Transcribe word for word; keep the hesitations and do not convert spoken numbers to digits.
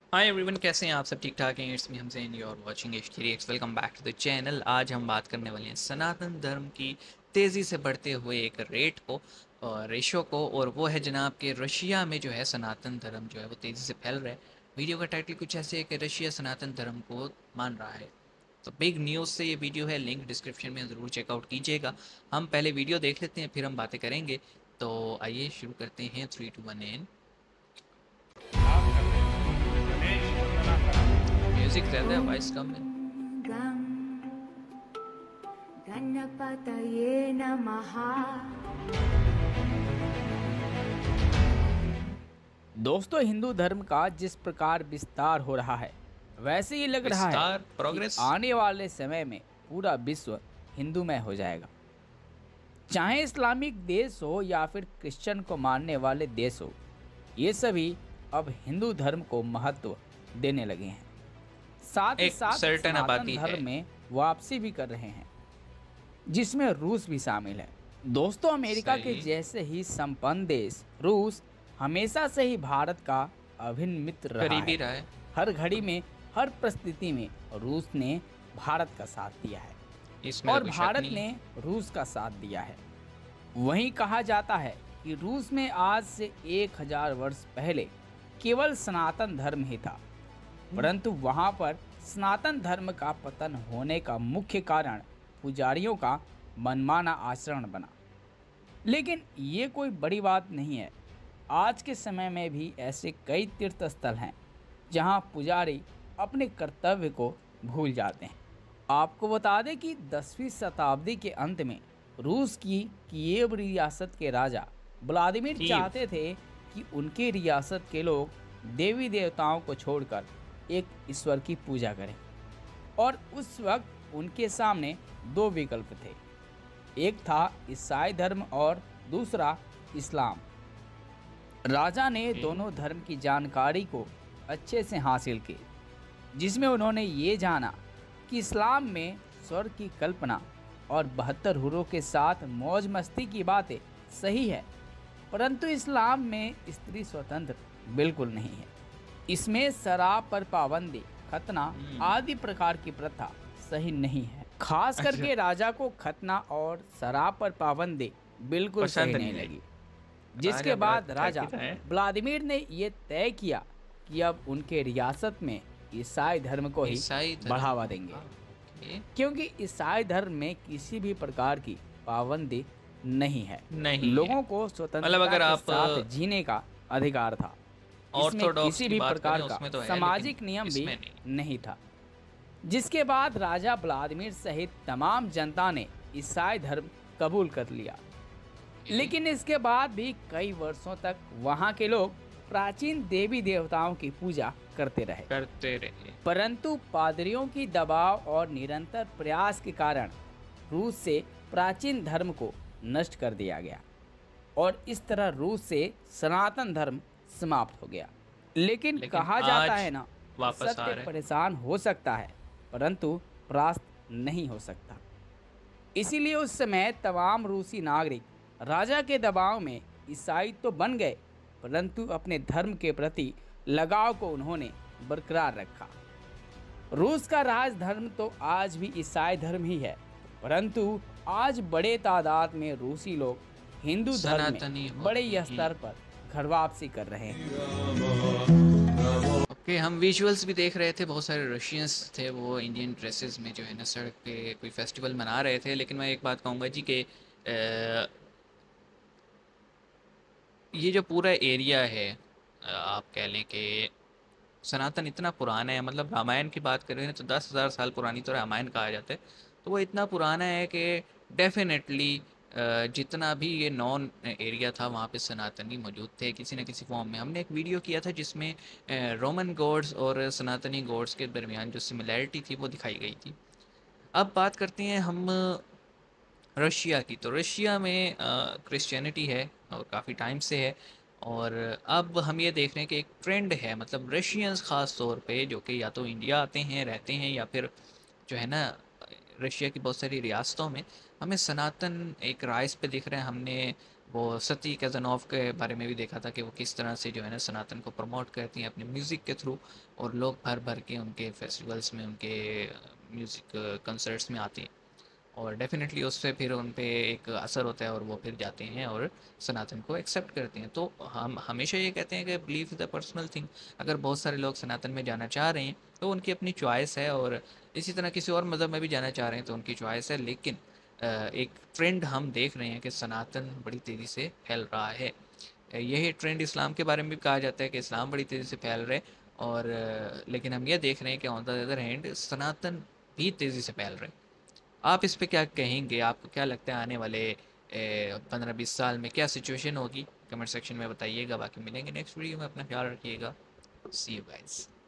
Hi everyone, कैसे हैं आप सब? ठीक ठाक हैं? It's me Hamzain, you are watching H three X. Welcome back to the channel. आज हम बात करने वाले हैं सनातन धर्म की तेज़ी से बढ़ते हुए एक रेट को और रेशो को, और वो है जनाब कि रशिया में जो है सनातन धर्म जो है वो तेज़ी से फैल रहा है। वीडियो का टाइटल कुछ ऐसे है कि रशिया सनातन धर्म को मान रहा है। तो बिग न्यूज़ से ये वीडियो है, लिंक डिस्क्रिप्शन में ज़रूर चेकआउट कीजिएगा। हम पहले वीडियो देख लेते हैं, फिर हम बातें करेंगे। तो आइए शुरू करते हैं। थ्री टू वन एन आप कर रहे हैं गणेश वंदना करा। म्यूज़िक ज़्यादा है, ॐ वॉइस कम है। गं गणपतये नमः। दोस्तों, हिंदू धर्म का जिस प्रकार विस्तार हो रहा है, वैसे ही लग रहा है विस्तार, कि प्रोग्रेस। आने वाले समय में पूरा विश्व हिंदूमय हो जाएगा। चाहे इस्लामिक देश हो या फिर क्रिश्चियन को मानने वाले देश हो, ये सभी अब हिंदू धर्म को महत्व देने लगे हैं। साथ ही एक साथ सर्टेन सनातन आबादी है। धर्म में वापसी भी कर रहे हैं, जिसमें रूस भी शामिल है। दोस्तों, अमेरिका के सही। जैसे ही संपन्न देश रूस हमेशा से ही भारत का अभिन्न मित्र रहा करीबी है। रहा है। हर घड़ी में, हर परिस्थिति में रूस ने भारत का साथ दिया है इसमें तो और कोई शक भारत नहीं ने है। रूस का साथ दिया है। वहीं कहा जाता है कि रूस में आज से एक हजार वर्ष पहले केवल सनातन धर्म ही था, परंतु वहां पर सनातन धर्म का पतन होने का मुख्य कारण पुजारियों का मनमाना आचरण बना। लेकिन ये कोई बड़ी बात नहीं है। आज के समय में भी ऐसे कई तीर्थ स्थल हैं जहां पुजारी अपने कर्तव्य को भूल जाते हैं। आपको बता दें कि दसवीं शताब्दी के अंत में रूस की कीव रियासत के राजा व्लादिमीर कीव। चाहते थे कि उनके रियासत के लोग देवी देवताओं को छोड़कर एक ईश्वर की पूजा करें, और उस वक्त उनके सामने दो विकल्प थे। एक था ईसाई धर्म और दूसरा इस्लाम। राजा ने दोनों धर्म की जानकारी को अच्छे से हासिल की, जिसमें उन्होंने ये जाना कि इस्लाम में स्वर्ग की कल्पना और बहत्तर हुरों के साथ मौज मस्ती की बातें सही है, परंतु इस्लाम में स्त्री स्वतंत्र बिल्कुल नहीं है। इसमें शराब पर पाबंदी, खतना आदि प्रकार की प्रथा सही नहीं है। खास अच्छा। करके राजा को खतना और शराब पर पाबंदी बिल्कुल सही पसंद नहीं नहीं लगी, जिसके राजा बड़ा बाद राजा ताकीद है। व्लादिमीर ने ये तय किया कि अब उनके रियासत में ईसाई धर्म को ही ईसाई धर्म। बढ़ावा देंगे, ओके। क्योंकि ईसाई धर्म में किसी भी प्रकार की पाबंदी नहीं है। नहीं लोगों है। को स्वतंत्रता मतलब अगर के आप, साथ जीने का अधिकार था। इसमें ऑर्थोडॉक्स किसी की भी बात प्रकार करें का उसमें तो है, सामाजिक लेकिन नियम भी इसमें नहीं। नहीं था। जिसके बाद राजा व्लादिमीर सहित तमाम जनता ने ईसाई धर्म कबूल कर लिया। लेकिन इसके बाद भी कई वर्षों तक वहाँ के लोग प्राचीन देवी देवताओं की पूजा करते रहे, करते रहे। परंतु पादरियों की दबाव और निरंतर प्रयास के कारण रूस से प्राचीन धर्म को नष्ट कर दिया गया, और इस तरह रूस से सनातन धर्म समाप्त हो गया। लेकिन, लेकिन कहा जाता आज है ना, वापस आ सत्य रहे। परेशान हो सकता है परंतु परास्त नहीं हो सकता। इसीलिए उस समय तमाम रूसी नागरिक राजा के दबाव में ईसाई तो बन गए, परंतु अपने धर्म के प्रति लगाव को उन्होंने बरकरार रखा। रूस का राज धर्म तो आज भी ईसाई धर्म ही है, परंतु आज बड़े तादाद में रूसी लोग हिंदू धर्म सनातनी में हो बड़े गए। स्तर पर घर वापसी कर रहे हैं। ओके, हम विजुअल्स भी देख रहे थे। बहुत सारे रशियंस थे, वो इंडियन ड्रेसेस में जो है ना सड़क पे कोई फेस्टिवल मना रहे थे। लेकिन मैं एक बात कहूँगा जी कि अ, ये जो पूरा एरिया है, अ, आप कह लें कि सनातन इतना पुराना है। मतलब रामायण की बात करें तो दस हज़ार साल पुरानी तो रामायण कहा जाता है। तो वो इतना पुराना है कि डेफिनेटली जितना भी ये नॉन एरिया था वहाँ पे सनातनी मौजूद थे किसी न किसी फॉर्म में। हमने एक वीडियो किया था जिसमें रोमन गॉड्स और सनातनी गॉड्स के दरमियान जो सिमिलैरिटी थी वो दिखाई गई थी। अब बात करते हैं हम रशिया की। तो रशिया में क्रिश्चियनिटी है और काफ़ी टाइम से है, और अब हम ये देख रहे हैं कि एक ट्रेंड है, मतलब रशियंस ख़ास तौर पे जो कि या तो इंडिया आते हैं, रहते हैं, या फिर जो है ना रशिया की बहुत सारी रियासतों में हमें सनातन एक राइज पे दिख रहे हैं। हमने वो सती कज़नॉफ के बारे में भी देखा था कि वो किस तरह से जो है ना सनातन को प्रमोट करती हैं अपने म्यूज़िक के थ्रू, और लोग भर भर के उनके फेस्टिवल्स में, उनके म्यूज़िक कंसर्ट्स में आते हैं, और डेफ़िनेटली उससे फिर उन पे एक असर होता है और वो फिर जाते हैं और सनातन को एक्सेप्ट करते हैं। तो हम हमेशा ये कहते हैं कि belief is a personal thing. अगर बहुत सारे लोग सनातन में जाना चाह रहे हैं तो उनकी अपनी चॉइस है, और इसी तरह किसी और मज़हब में भी जाना चाह रहे हैं तो उनकी चॉइस है। लेकिन अ, एक ट्रेंड हम देख रहे हैं कि सनातन बड़ी तेज़ी से फैल रहा है। अ, यही ट्रेंड इस्लाम के बारे में भी कहा जाता है कि इस्लाम बड़ी तेज़ी से फैल रहा है, और अ, लेकिन हम ये देख रहे हैं कि on the other hand Sanatan भी तेज़ी से फैल रहे हैं। आप इस पे क्या कहेंगे? आपको क्या लगता है आने वाले पंद्रह बीस साल में क्या सिचुएशन होगी? कमेंट सेक्शन में बताइएगा। बाकी मिलेंगे नेक्स्ट वीडियो में, अपना ख्याल रखिएगा। See you guys.